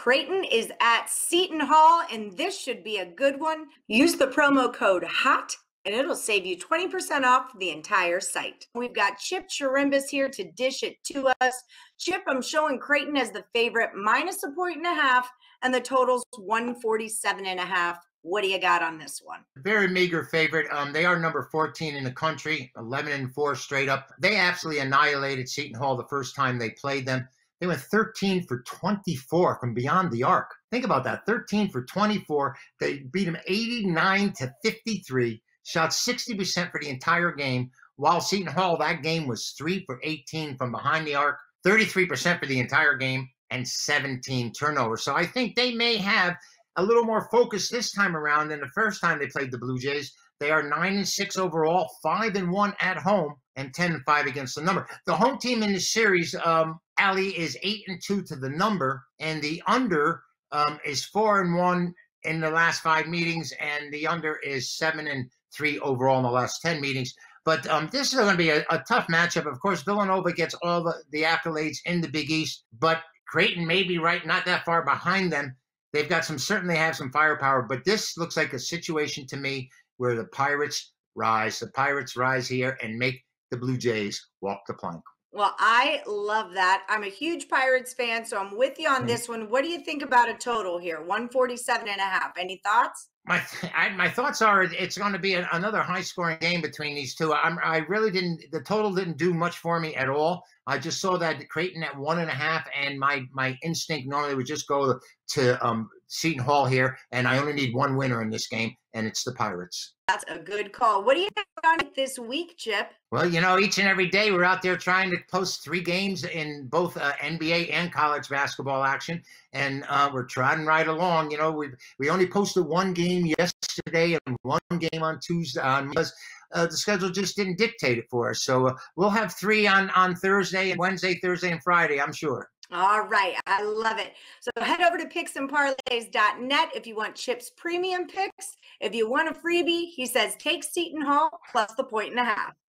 Creighton is at Seton Hall, and this should be a good one. Use the promo code HOT, and it'll save you 20% off the entire site. We've got Chip Chirimbus here to dish it to us. Chip, I'm showing Creighton as the favorite, minus 1.5, and the total's 147.5. What do you got on this one? Very meager favorite. They are number 14 in the country, 11-4 straight up. They absolutely annihilated Seton Hall the first time they played them. They went 13 for 24 from beyond the arc. Think about that, 13 for 24. They beat them 89-53, shot 60% for the entire game, while Seton Hall, that game was 3 for 18 from behind the arc, 33% for the entire game, and 17 turnovers. So I think they may have a little more focus this time around than the first time they played the Blue Jays. They are 9-6 overall, 5-1 at home, and 10-5 against the number. The home team in this series, Allie, is 8-2 to the number, and the under is 4-1 in the last 5 meetings, and the under is 7-3 overall in the last 10 meetings. But this is going to be a tough matchup. Of course, Villanova gets all the accolades in the Big East, but Creighton may be right, not that far behind them. They've got certainly have some firepower, but this looks like a situation to me where the Pirates rise. The Pirates rise here and make the Blue Jays walk the plank. Well, I love that. I'm a huge Pirates fan, so I'm with you on this one. What do you think about a total here? 147.5. Any thoughts? My thoughts are it's going to be another high-scoring game between these two. I really didn't. The total didn't do much for me at all. I just saw that Creighton at 1.5, and my instinct normally would just go to Seton Hall here, and I only need one winner in this game, and it's the Pirates. That's a good call. What do you have on this week, Chip? Well, each and every day we're out there trying to post 3 games in both NBA and college basketball action, and we're trotting right along. We only posted 1 game yesterday and 1 game on Tuesday because the schedule just didn't dictate it for us. So we'll have 3 on Thursday, Wednesday, Thursday, and Friday, I'm sure. All right. I love it. So head over to picksandparlays.net if you want Chip's premium picks. If you want a freebie, he says take Seton Hall plus the 1.5.